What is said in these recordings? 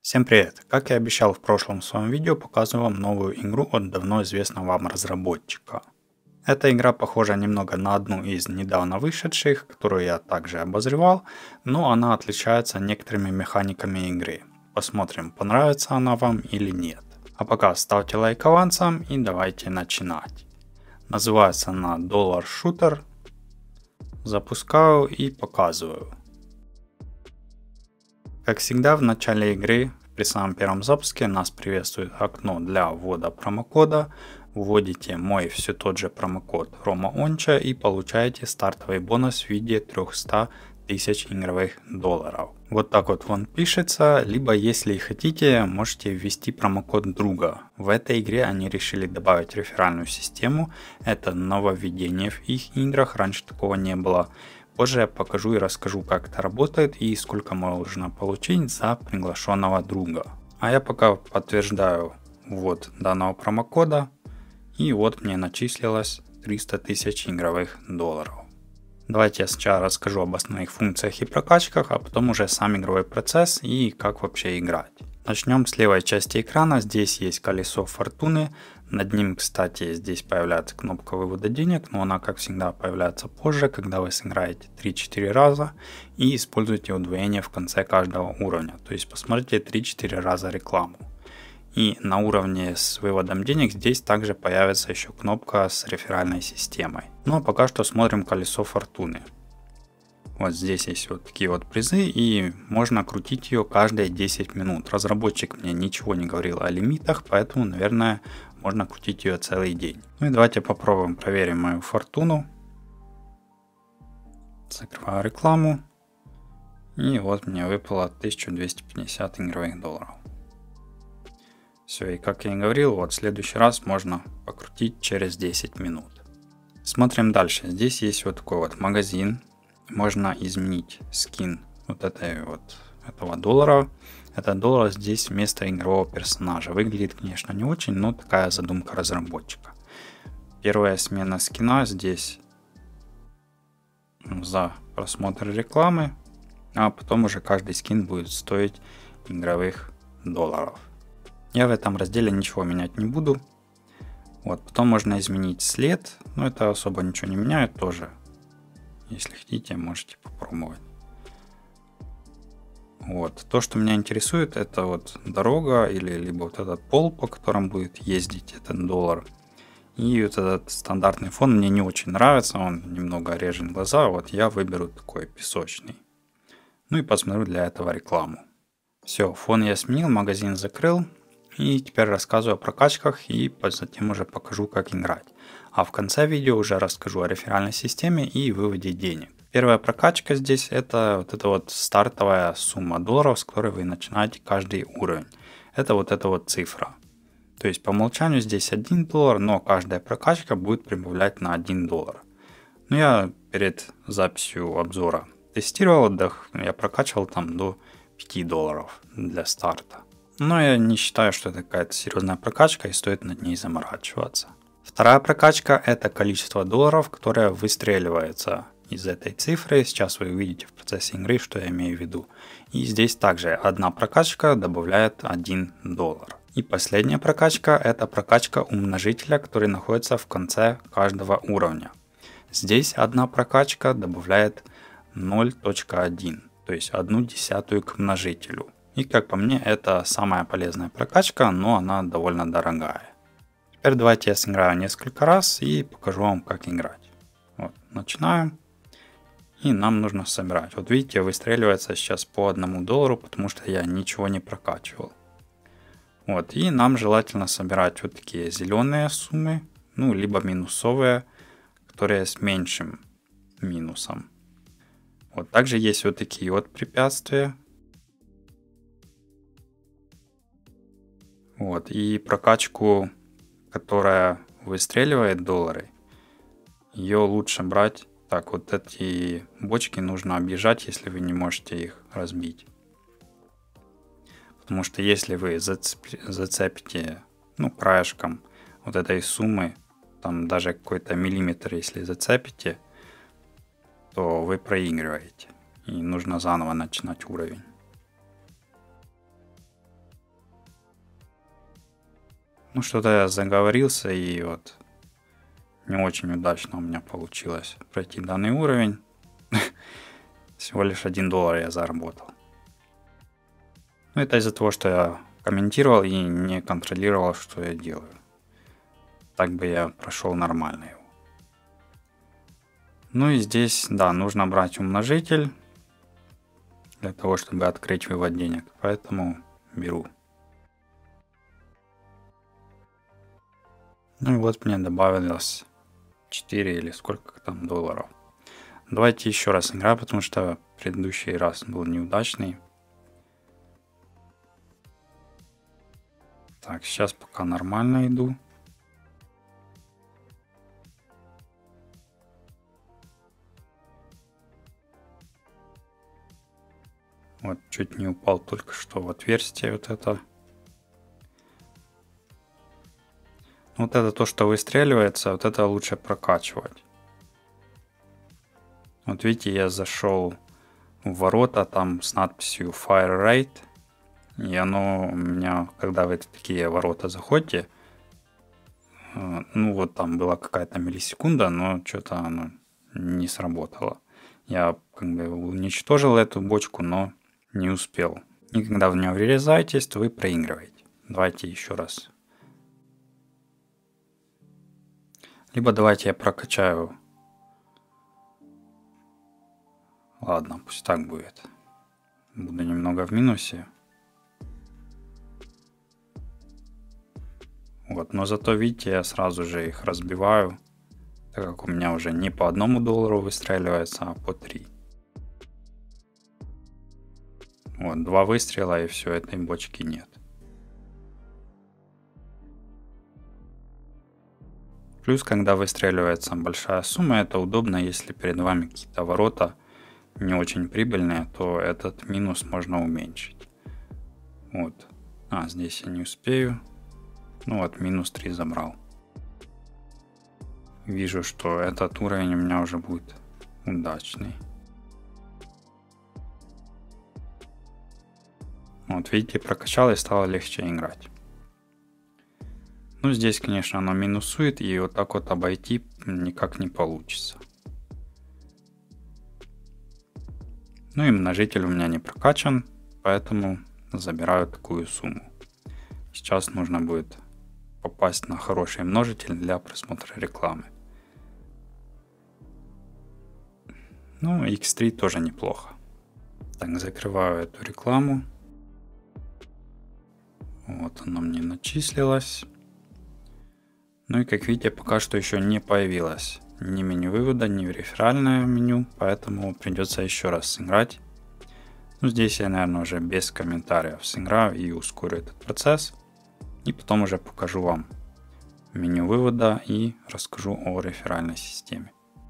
Всем привет! Как и обещал в прошлом своем видео, показываю вам новую игру от давно известного вам разработчика. Эта игра похожа немного на одну из недавно вышедших, которую я также обозревал, но она отличается некоторыми механиками игры. Посмотрим, понравится она вам или нет. А пока ставьте лайк авансом и давайте начинать. Называется она Dollar Shooter. Запускаю и показываю. Как всегда, в начале игры, при самом первом запуске, нас приветствует окно для ввода промокода. Вводите мой все тот же промокод RomaOncha и получаете стартовый бонус в виде 300 тысяч игровых долларов. Вот так вот он пишется, либо если хотите, можете ввести промокод друга. В этой игре они решили добавить реферальную систему, это нововведение в их играх, раньше такого не было. Позже я покажу и расскажу, как это работает и сколько можно получить за приглашенного друга. А я пока подтверждаю ввод данного промокода. И вот мне начислилось 300 тысяч игровых долларов. Давайте я сначала расскажу об основных функциях и прокачках, а потом уже сам игровой процесс и как вообще играть. Начнем с левой части экрана. Здесь есть колесо фортуны. Над ним, кстати, здесь появляется кнопка вывода денег, но она, как всегда, появляется позже, когда вы сыграете 3-4 раза и используете удвоение в конце каждого уровня. То есть посмотрите 3-4 раза рекламу. И на уровне с выводом денег здесь также появится еще кнопка с реферальной системой. Ну а пока что смотрим колесо фортуны. Вот здесь есть вот такие вот призы, и можно крутить ее каждые 10 минут. Разработчик мне ничего не говорил о лимитах, поэтому, наверное, можно крутить ее целый день. Ну и давайте попробуем, проверим мою фортуну. Закрываю рекламу. И вот мне выпало 1250 игровых долларов. Все, и как я и говорил, вот в следующий раз можно покрутить через 10 минут. Смотрим дальше. Здесь есть вот такой вот магазин. Можно изменить скин вот этого доллара. Этот доллар здесь вместо игрового персонажа. Выглядит, конечно, не очень, но такая задумка разработчика. Первая смена скина здесь за просмотр рекламы, а потом уже каждый скин будет стоить игровых долларов. Я в этом разделе ничего менять не буду. Вот, потом можно изменить след, но это особо ничего не меняет тоже. Если хотите, можете попробовать. Вот, то, что меня интересует, это вот дорога или либо вот этот пол, по которому будет ездить этот доллар. И вот этот стандартный фон мне не очень нравится, он немного режет глаза, вот я выберу такой песочный. Ну и посмотрю для этого рекламу. Все, фон я сменил, магазин закрыл. И теперь рассказываю о прокачках и затем уже покажу, как играть. А в конце видео уже расскажу о реферальной системе и выводе денег. Первая прокачка здесь это вот эта вот стартовая сумма долларов, с которой вы начинаете каждый уровень. Это вот эта вот цифра. То есть по умолчанию здесь 1 доллар, но каждая прокачка будет прибавлять на 1 доллар. Ну я перед записью обзора тестировал, я прокачивал там до 5 долларов для старта. Но я не считаю, что это какая-то серьезная прокачка и стоит над ней заморачиваться. Вторая прокачка это количество долларов, которое выстреливается из этой цифры. Сейчас вы увидите в процессе игры, что я имею в виду. И здесь также одна прокачка добавляет 1 доллар. И последняя прокачка это прокачка умножителя, который находится в конце каждого уровня. Здесь одна прокачка добавляет 0.1, то есть 1/10 к множителю. И как по мне, это самая полезная прокачка, но она довольно дорогая. Теперь давайте я сыграю несколько раз и покажу вам, как играть. Вот, начинаем. И нам нужно собирать. Вот видите, выстреливается сейчас по 1 доллару, потому что я ничего не прокачивал. Вот, и нам желательно собирать вот такие зеленые суммы, ну, либо минусовые, которые с меньшим минусом. Вот, также есть вот такие вот препятствия. Вот, и прокачку, которая выстреливает доллары, ее лучше брать. Так, вот эти бочки нужно объезжать, если вы не можете их разбить. Потому что если вы зацепите, ну, краешком вот этой суммы, там даже какой-то миллиметр, если зацепите, то вы проигрываете. И нужно заново начинать уровень. Ну, что-то я заговорился, и вот не очень удачно у меня получилось пройти данный уровень. Всего лишь $1 я заработал. Ну, это из-за того, что я комментировал и не контролировал, что я делаю. Так бы я прошел нормально его. Ну и здесь, да, нужно брать умножитель для того, чтобы открыть вывод денег. Поэтому беру. Ну и вот мне добавилось 4 или сколько там долларов. Давайте еще раз играю, потому что предыдущий раз был неудачный. Так, сейчас пока нормально иду. Вот чуть не упал только что в отверстие вот это. Вот это то, что выстреливается, вот это лучше прокачивать. Вот видите, я зашел в ворота там с надписью Fire Rate. И оно у меня, когда вы в такие ворота заходите, ну вот там была какая-то миллисекунда, но что-то оно не сработало. Я как бы уничтожил эту бочку, но не успел. И когда в нее врезаетесь, то вы проигрываете. Давайте еще раз. Либо давайте я прокачаю. Ладно, пусть так будет. Буду немного в минусе. Вот, но зато видите, я сразу же их разбиваю, так как у меня уже не по $1 выстреливается, а по 3. Вот, 2 выстрела и все, этой бочки нет. Плюс, когда выстреливается большая сумма, это удобно, если перед вами какие-то ворота не очень прибыльные, то этот минус можно уменьшить. Вот. Здесь я не успею. Ну вот, минус 3 забрал. Вижу, что этот уровень у меня уже будет удачный. Вот, видите, прокачал и стало легче играть. Ну, здесь, конечно, оно минусует, и вот так вот обойти никак не получится. Ну и множитель у меня не прокачан, поэтому забираю такую сумму. Сейчас нужно будет попасть на хороший множитель для просмотра рекламы. Ну, X3 тоже неплохо. Так, закрываю эту рекламу. Вот она мне начислилась. Ну и как видите, пока что еще не появилось ни меню вывода, ни реферальное меню, поэтому придется еще раз сыграть. Ну, здесь я, наверное, уже без комментариев сыграю и ускорю этот процесс. И потом уже покажу вам меню вывода и расскажу о реферальной системе.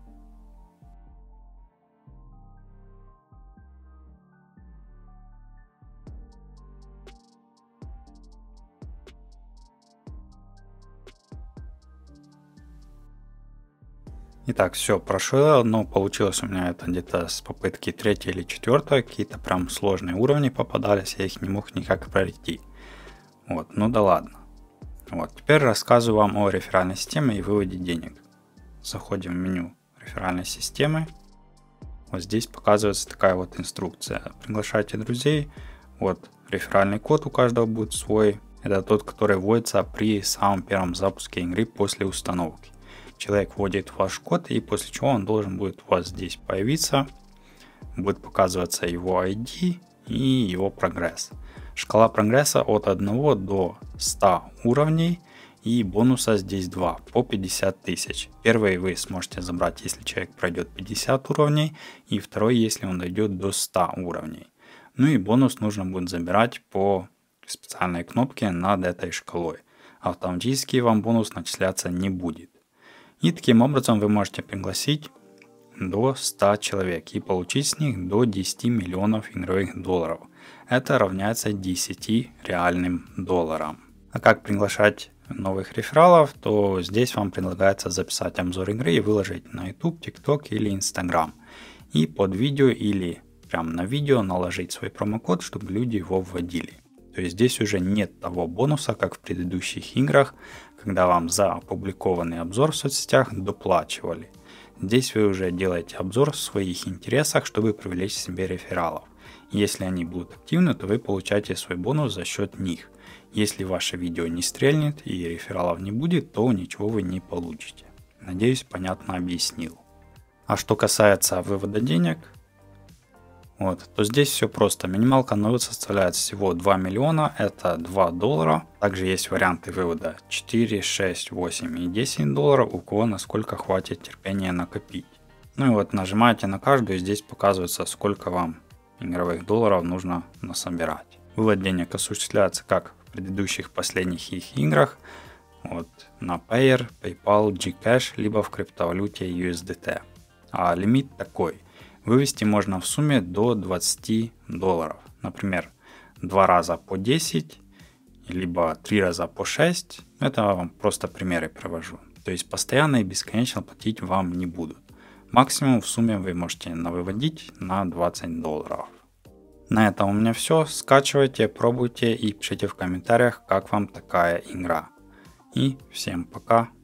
Итак, все прошло, но получилось у меня это где-то с попытки 3 или 4, какие-то прям сложные уровни попадались, я их не мог никак пройти. Вот, ну да ладно. Вот, теперь рассказываю вам о реферальной системе и выводе денег. Заходим в меню реферальной системы. Вот здесь показывается такая вот инструкция. Приглашайте друзей. Вот, реферальный код у каждого будет свой. Это тот, который вводится при самом первом запуске игры после установки. Человек вводит ваш код, и после чего он должен будет у вас здесь появиться. Будет показываться его ID и его прогресс. Шкала прогресса от 1 до 100 уровней, и бонуса здесь 2 по 50 тысяч. Первый вы сможете забрать, если человек пройдет 50 уровней, и второй, если он дойдет до 100 уровней. Ну и бонус нужно будет забирать по специальной кнопке над этой шкалой. Автоматически вам бонус начисляться не будет. И таким образом вы можете пригласить до 100 человек и получить с них до 10 миллионов игровых долларов. Это равняется 10 реальным долларам. А как приглашать новых рефералов, то здесь вам предлагается записать обзор игры и выложить на YouTube, TikTok или Instagram. И под видео или прямо на видео наложить свой промокод, чтобы люди его вводили. То есть здесь уже нет того бонуса, как в предыдущих играх, когда вам за опубликованный обзор в соцсетях доплачивали. Здесь вы уже делаете обзор в своих интересах, чтобы привлечь себе рефералов. Если они будут активны, то вы получаете свой бонус за счет них. Если ваше видео не стрельнет и рефералов не будет, то ничего вы не получите. Надеюсь, понятно объяснил. А что касается вывода денег, то здесь все просто. Минималка на вывод составляет всего 2 миллиона, это 2 доллара. Также есть варианты вывода 4, 6, 8 и 10 долларов, у кого насколько хватит терпения накопить. Нажимаете на каждую, и здесь показывается, сколько вам игровых долларов нужно насобирать. Вывод денег осуществляется как в предыдущих последних их играх, на Payer, PayPal, Gcash, либо в криптовалюте USDT. А лимит такой. Вывести можно в сумме до 20 долларов. Например, 2 раза по 10, либо 3 раза по 6. Это вам просто примеры привожу. То есть постоянно и бесконечно платить вам не будут. Максимум в сумме вы можете навыводить на 20 долларов. На этом у меня все. Скачивайте, пробуйте и пишите в комментариях, как вам такая игра. И всем пока.